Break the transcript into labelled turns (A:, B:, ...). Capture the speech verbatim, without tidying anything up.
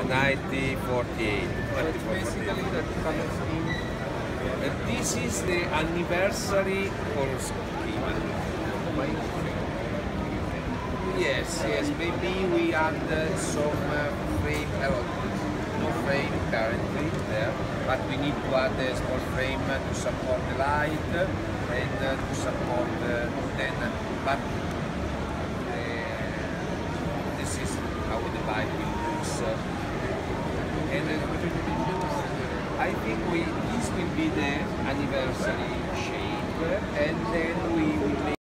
A: ninety forty-eight.
B: So it's basically the color scheme.
A: Uh, this is the anniversary color scheme. Yes, yes, maybe we add uh, some uh, frame, uh, no frame currently there, but we need to add a small frame uh, to support the light and uh, to support uh, then, but uh, this is how the bike looks. Uh, and uh, I think we this will be the anniversary shape, and then we will make